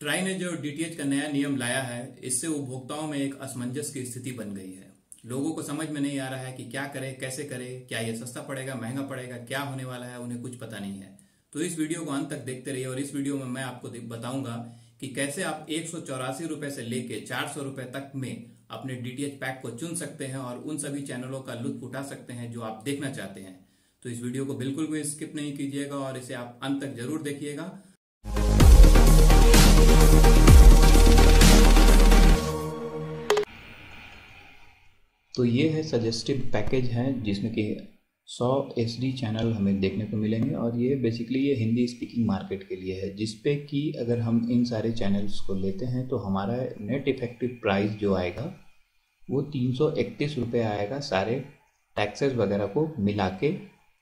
Try ने जो DTH का नया नियम लाया है, इससे उपभोक्ताओं में एक असमंजस की स्थिति बन गई है। लोगों को समझ में नहीं आ रहा है कि क्या करें, कैसे करें, क्या ये सस्ता पड़ेगा, महंगा पड़ेगा, क्या होने वाला है, उन्हें कुछ पता नहीं है। तो इस वीडियो को अंत तक देखते रहिए और इस वीडियो में मैं आपको बताऊंगा कि कैसे आप 184 रुपए से लेके 400 रुपए तक में अपने डीटीएच पैक को चुन सकते हैं और उन सभी चैनलों का लुत्फ उठा सकते हैं जो आप देखना चाहते हैं। तो इस वीडियो को बिल्कुल भी स्किप नहीं कीजिएगा और इसे आप अंत तक जरूर देखिएगा। तो ये है सजेस्टेड पैकेज है जिसमें कि 100 एचडी चैनल हमें देखने को मिलेंगे और ये बेसिकली ये हिंदी स्पीकिंग मार्केट के लिए है, जिसपे कि अगर हम इन सारे चैनल्स को लेते हैं तो हमारा नेट इफेक्टिव प्राइस जो आएगा वो 331 रुपये आएगा, सारे टैक्सेस वगैरह को मिला के।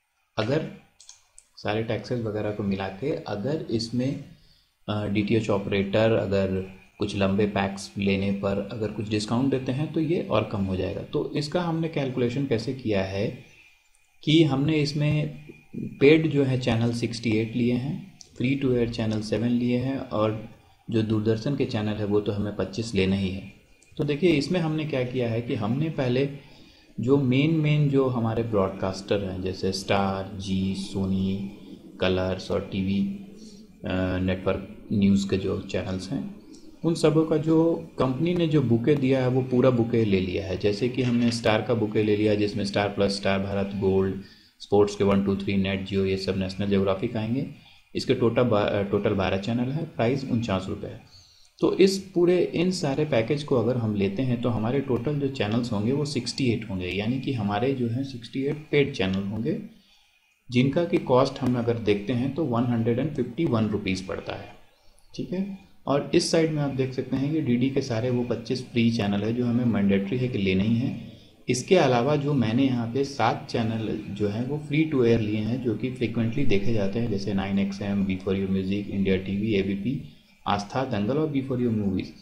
अगर इसमें डीटीएच ऑपरेटर अगर कुछ लंबे पैक्स लेने पर अगर कुछ डिस्काउंट देते हैं तो ये और कम हो जाएगा। तो इसका हमने कैलकुलेशन कैसे किया है कि हमने इसमें पेड जो है चैनल 68 लिए हैं, फ्री टू एयर चैनल 7 लिए हैं और जो दूरदर्शन के चैनल है वो तो हमें 25 लेना ही है। तो देखिए इसमें हमने क्या किया है कि हमने पहले जो मेन जो हमारे ब्रॉडकास्टर हैं जैसे स्टार, जी, सोनी, कलर्स और टीवी नेटवर्क न्यूज़ के जो चैनल्स हैं उन सबों का जो कंपनी ने जो बुके दिया है वो पूरा बुके ले लिया है। जैसे कि हमने स्टार का बुके ले लिया जिसमें Star Plus, Star Bharat, Gold, Sports के 1, 2, 3, नेट जियो, ये सब नेशनल ज्योग्राफिक आएंगे। इसके टोटल 12 चैनल है, प्राइस 49 रुपये है। तो इस पूरे इन सारे पैकेज को अगर हम लेते हैं तो हमारे टोटल जो चैनल्स होंगे वो 68 होंगे, यानी कि हमारे जो हैं 68 पेड चैनल होंगे जिनका कि कॉस्ट हम अगर देखते हैं तो 151 रुपीज़ पड़ता है। ठीक है, और इस साइड में आप देख सकते हैं कि डीडी के सारे वो 25 फ्री चैनल है जो हमें मैंडेटरी है कि लेना ही है। इसके अलावा जो मैंने यहाँ पे 7 चैनल जो हैं वो फ्री टू एयर लिए हैं जो कि फ्रिक्वेंटली देखे जाते हैं, जैसे 9XM, B4U music, India TV, ABP, Aastha, Dangal और B4U मूवीज़।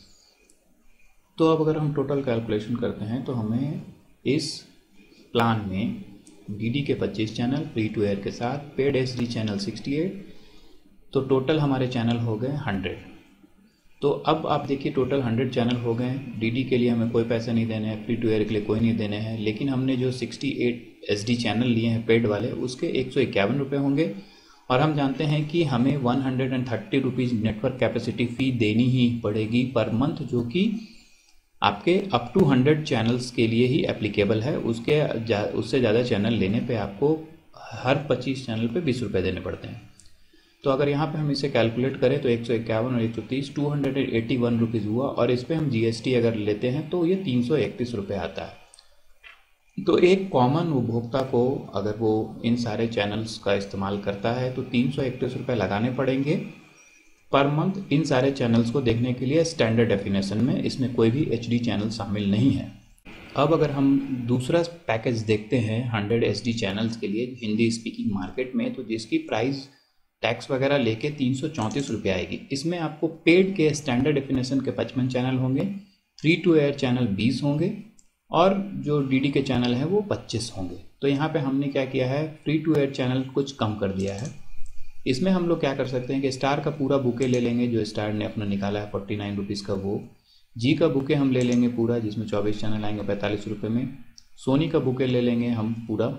तो अब अगर हम टोटल कैलकुलेशन करते हैं तो हमें इस प्लान में डीडी के 25 चैनल फ्री टू एयर के साथ, पेड HD चैनल 68, तो टोटल हमारे चैनल हो गए 100। तो अब आप देखिए टोटल 100 चैनल हो गए। डीडी के लिए हमें कोई पैसे नहीं देने हैं, फ्री टू एयर के लिए कोई नहीं देने हैं, लेकिन हमने जो 68 SD चैनल लिए हैं पेड वाले उसके 151 रुपये होंगे और हम जानते हैं कि हमें 130 रुपीज़ नेटवर्क कैपेसिटी फ़ी देनी ही पड़ेगी पर मंथ, जो कि आपके अप टू 100 चैनल्स के लिए ही एप्लीकेबल है। उससे ज़्यादा चैनल लेने पर आपको हर 25 चैनल पर 20 रुपये देने पड़ते हैं। तो अगर यहाँ पे हम इसे कैलकुलेट करें तो 151 और 130 281 रुपीज़ हुआ और इस पर हम GST अगर लेते हैं तो ये 331 रुपये आता है। तो एक कॉमन उपभोक्ता को अगर वो इन सारे चैनल्स का इस्तेमाल करता है तो 331 रुपये लगाने पड़ेंगे पर मंथ इन सारे चैनल्स को देखने के लिए स्टैंडर्ड डेफिनेशन में। इसमें कोई भी HD चैनल शामिल नहीं है। अब अगर हम दूसरा पैकेज देखते हैं 100 SD चैनल्स के लिए हिंदी स्पीकिंग मार्केट में, तो जिसकी प्राइस टैक्स वगैरह लेके 334 रुपये आएगी। इसमें आपको पेड के स्टैंडर्ड डेफिनेशन के 55 चैनल होंगे, फ्री टू एयर चैनल 20 होंगे और जो डीडी के चैनल हैं वो 25 होंगे। तो यहाँ पे हमने क्या किया है, फ्री टू एयर चैनल कुछ कम कर दिया है। इसमें हम लोग क्या कर सकते हैं कि स्टार का पूरा बुके ले लेंगे जो स्टार ने अपना निकाला है 49 रुपीज़ का, वो जी का बुके हम ले लेंगे पूरा जिसमें 24 चैनल आएंगे 45 रुपये में। सोनी का बुके ले लेंगे हम पूरा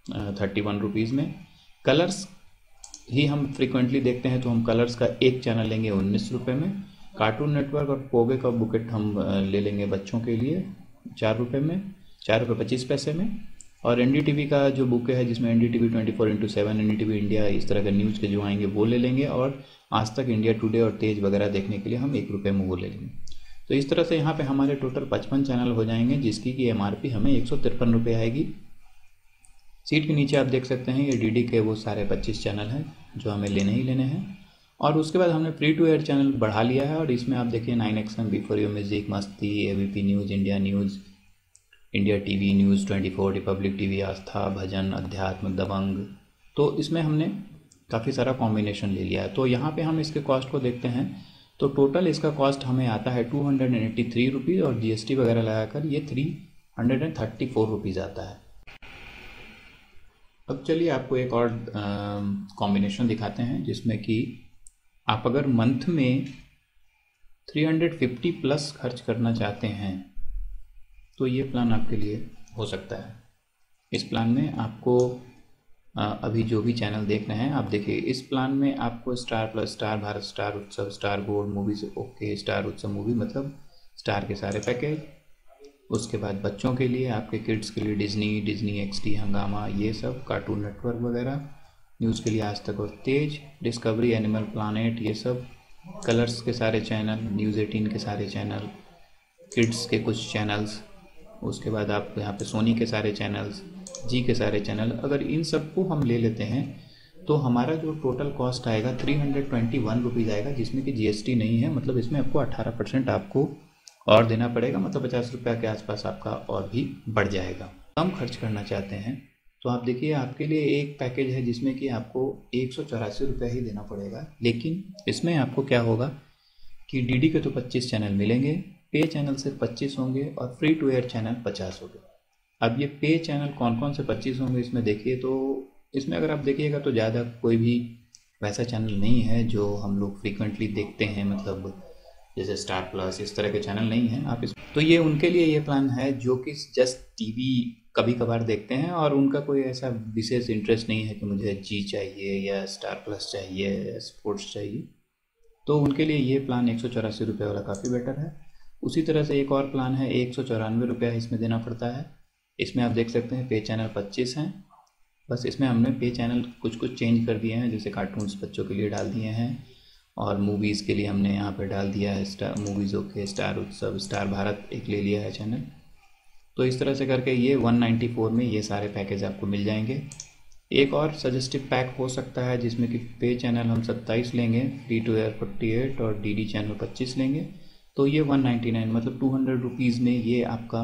31 रुपीज़ में। कलर्स ही हम फ्रीक्वेंटली देखते हैं तो हम कलर्स का एक चैनल लेंगे 19 रुपये में। कार्टून नेटवर्क और पोगे का बुकेट हम ले लेंगे बच्चों के लिए 4 रुपये में, 4 रुपये 25 पैसे में। और NDTV का जो बुके है जिसमें NDTV 24/7, NDTV इंडिया, इस तरह के न्यूज़ के जो आएंगे वो ले लेंगे और आज तक, इंडिया टुडे और तेज वगैरह देखने के लिए हम 1 रुपये में वो ले लेंगे। तो इस तरह से यहाँ पर हमारे टोटल 55 चैनल हो जाएंगे जिसकी कि MRP हमें 153 रुपये आएगी। सीट के नीचे आप देख सकते हैं ये डीडी के वो सारे 25 चैनल हैं जो हमें लेने ही लेने हैं। और उसके बाद हमने फ्री टू एयर चैनल बढ़ा लिया है और इसमें आप देखिए 9XM, B4U music, Masti, ABP news, India news, India TV, news 24, Republic TV, Aastha, Bhajan, Adhyatma, Dabangg. तो इसमें हमने काफ़ी सारा कॉम्बिनेशन ले लिया है। तो यहाँ पे हम इसके कॉस्ट को देखते हैं तो टोटल इसका कॉस्ट हमें आता है 283 रुपीज़ और GST वगैरह लगाकर ये 334 रुपीज़ आता है। अब चलिए आपको एक और कॉम्बिनेशन दिखाते हैं जिसमें कि आप अगर मंथ में 350 प्लस खर्च करना चाहते हैं तो ये प्लान आपके लिए हो सकता है। इस प्लान में आपको अभी जो भी चैनल देख रहे हैं आप देखिए, इस प्लान में आपको Star Plus, Star Bharat, Star Utsav, Star Gold movies, okay, Star Utsav movie मतलब स्टार के सारे पैकेज। उसके बाद बच्चों के लिए, आपके किड्स के लिए डिज्नी एक्सटी, हंगामा, ये सब कार्टून नेटवर्क वगैरह। न्यूज़ के लिए आज तक और तेज, डिस्कवरी, एनिमल प्लानेट, ये सब। कलर्स के सारे चैनल, न्यूज़ 18 के सारे चैनल, किड्स के कुछ चैनल्स। उसके बाद आप यहाँ पे सोनी के सारे चैनल्स, जी के सारे चैनल। अगर इन सबको हम ले लेते हैं तो हमारा जो टोटल कॉस्ट आएगा 321 रुपीज़ आएगा, जिसमें कि जीएसटी नहीं है। मतलब इसमें आपको 18% आपको और देना पड़ेगा, मतलब 50 रुपये के आसपास आपका और भी बढ़ जाएगा। कम खर्च करना चाहते हैं तो आप देखिए, आपके लिए एक पैकेज है जिसमें कि आपको 184 रुपये ही देना पड़ेगा। लेकिन इसमें आपको क्या होगा कि डीडी के तो 25 चैनल मिलेंगे, पे चैनल से 25 होंगे और फ्री टू एयर चैनल 50 होंगे। अब ये पे चैनल कौन कौन से 25 होंगे इसमें देखिए, तो इसमें अगर आप देखिएगा तो ज़्यादा कोई भी वैसा चैनल नहीं है जो हम लोग फ्रीक्वेंटली देखते हैं, मतलब जैसे स्टार प्लस, इस तरह के चैनल नहीं हैं। आप इस तो ये उनके लिए ये प्लान है जो कि जस्ट टीवी कभी कभार देखते हैं और उनका कोई ऐसा विशेष इंटरेस्ट नहीं है कि मुझे जी चाहिए या स्टार प्लस चाहिए या स्पोर्ट्स चाहिए। तो उनके लिए ये प्लान 184 रुपये वाला काफ़ी बेटर है। उसी तरह से एक और प्लान है, 194 रुपया इसमें देना पड़ता है। इसमें आप देख सकते हैं पे चैनल 25 हैं। बस इसमें हमने पे चैनल कुछ कुछ चेंज कर दिए हैं, जैसे कार्टून्स बच्चों के लिए डाल दिए हैं और मूवीज़ के लिए हमने यहाँ पे डाल दिया है Star movies, okay, Star Utsav, Star Bharat एक ले लिया है चैनल। तो इस तरह से करके ये 194 में ये सारे पैकेज आपको मिल जाएंगे। एक और सजेस्टिव पैक हो सकता है जिसमें कि पे चैनल हम 27 लेंगे, फ्री टू एयर 48 और डीडी चैनल 25 लेंगे, तो ये 199 मतलब 200 रुपीज़ में ये आपका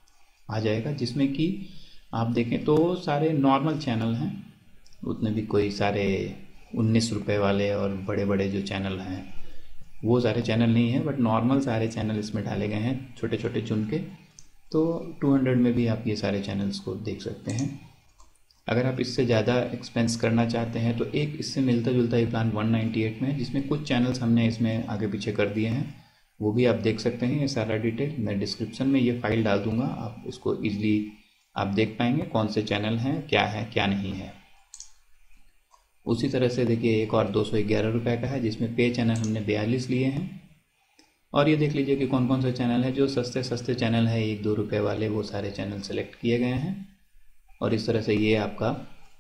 आ जाएगा। जिसमें कि आप देखें तो सारे नॉर्मल चैनल हैं, उतने भी कोई सारे 19 रुपये वाले और बड़े बड़े जो चैनल हैं वो सारे चैनल नहीं हैं, बट नॉर्मल सारे चैनल इसमें डाले गए हैं छोटे छोटे चुन के। तो 200 में भी आप ये सारे चैनल्स को देख सकते हैं। अगर आप इससे ज़्यादा एक्सपेंस करना चाहते हैं तो एक इससे मिलता जुलता ही प्लान 198 में है, जिसमें कुछ चैनल्स हमने इसमें आगे पीछे कर दिए हैं, वो भी आप देख सकते हैं। ये सारा डिटेल मैं डिस्क्रिप्शन में ये फाइल डाल दूंगा, आप इसको ईजिली आप देख पाएंगे कौन से चैनल हैं, क्या नहीं है। उसी तरह से देखिए एक और 211 रुपये का है जिसमें पे चैनल हमने 42 लिए हैं। और ये देख लीजिए कि कौन कौन से चैनल है जो सस्ते सस्ते चैनल है 1-2 रुपये वाले, वो सारे चैनल सेलेक्ट किए गए हैं। और इस तरह से ये आपका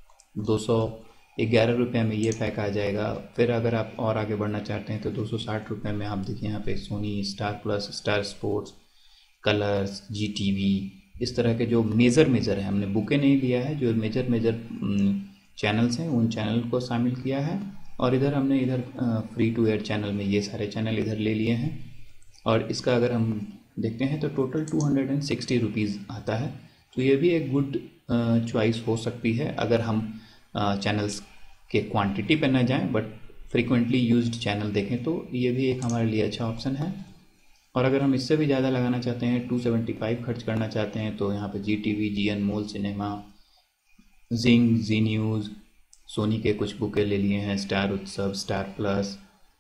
211 रुपये में ये पैक आ जाएगा। फिर अगर आप और आगे बढ़ना चाहते हैं तो 260 रुपये में आप देखिए यहाँ पे Sony, Star Plus, Star Sports, Colors, Zee TV, इस तरह के जो मेजर है, हमने बुके नहीं लिया है, जो मेजर चैनल्स हैं उन चैनल को शामिल किया है। और इधर हमने फ्री टू एयर चैनल में ये सारे चैनल इधर ले लिए हैं। और इसका अगर हम देखते हैं तो टोटल 260 रुपीज़ आता है। तो ये भी एक गुड चॉइस हो सकती है अगर हम चैनल्स के क्वांटिटी पे ना जाएं बट फ्रीक्वेंटली यूज्ड चैनल देखें, तो ये भी एक हमारे लिए अच्छा ऑप्शन है। और अगर हम इससे भी ज़्यादा लगाना चाहते हैं, 275 खर्च करना चाहते हैं, तो यहाँ पे Zee TV, Zee Anmol cinema, Zing, Zee news, Sony के कुछ बुके ले लिए हैं, स्टार उत्सव, स्टार प्लस,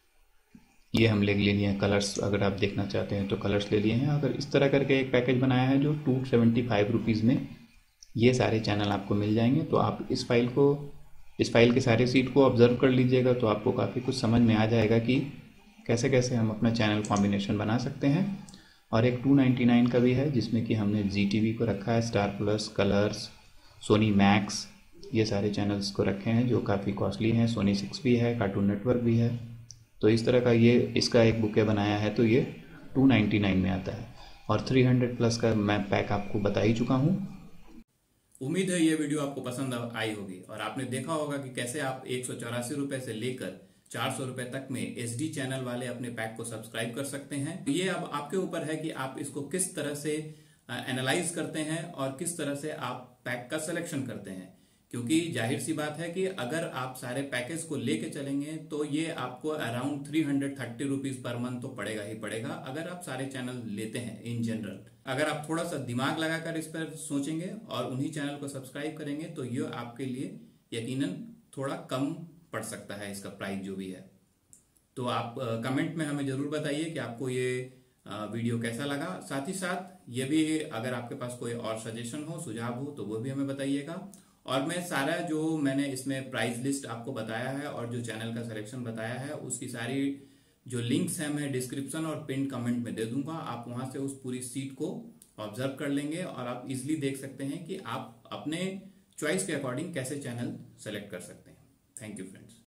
ये हम ले लिए हैं। कलर्स अगर आप देखना चाहते हैं तो कलर्स ले लिए हैं। अगर इस तरह करके एक पैकेज बनाया है जो 275 रुपीज़ में ये सारे चैनल आपको मिल जाएंगे। तो आप इस फाइल के सारे सीट को ऑब्जर्व कर लीजिएगा तो आपको काफ़ी कुछ समझ में आ जाएगा कि कैसे कैसे हम अपना चैनल कॉम्बिनेशन बना सकते हैं। और एक 299 का भी है जिसमें कि हमने जी टीवी को रखा है, Star Plus, Colors, Sony Max, ये सारे चैनल्स को रखे हैं जो काफ़ी कॉस्टली हैं। सोनी 6 भी है, कार्टून नेटवर्क भी है। तो इस तरह का ये इसका एक बुके बनाया है तो ये 299 में आता है। और 300 प्लस का मैं पैक आपको बता ही चुका हूँ। उम्मीद है ये वीडियो आपको पसंद आई होगी और आपने देखा होगा कि कैसे आप 184 रुपए से लेकर 400 रुपए तक में एसडी चैनल वाले अपने पैक को सब्सक्राइब कर सकते हैं। ये अब आपके ऊपर है कि आप इसको किस तरह से एनालाइज करते हैं और किस तरह से आप पैक का सिलेक्शन करते हैं, क्योंकि जाहिर सी बात है कि अगर आप सारे पैकेज को लेके चलेंगे तो ये आपको अराउंड 330 रुपीज पर मंथ तो पड़ेगा ही पड़ेगा अगर आप सारे चैनल लेते हैं इन जनरल। अगर आप थोड़ा सा दिमाग लगाकर इस पर सोचेंगे और उन्हीं चैनल को सब्सक्राइब करेंगे तो ये आपके लिए यकीनन थोड़ा कम पड़ सकता है इसका प्राइस जो भी है। तो आप कमेंट में हमें जरूर बताइए कि आपको ये वीडियो कैसा लगा। साथ ही साथ ये भी अगर आपके पास कोई और सजेशन हो, सुझाव हो, तो वो भी हमें बताइएगा। और मैं सारा जो मैंने इसमें प्राइस लिस्ट आपको बताया है और जो चैनल का सिलेक्शन बताया है, उसकी सारी जो लिंक्स हैं मैं डिस्क्रिप्शन और पिन कमेंट में दे दूंगा। आप वहां से उस पूरी सीट को ऑब्जर्व कर लेंगे और आप इजिली देख सकते हैं कि आप अपने चॉइस के अकॉर्डिंग कैसे चैनल सेलेक्ट कर सकते हैं। Thank you friends.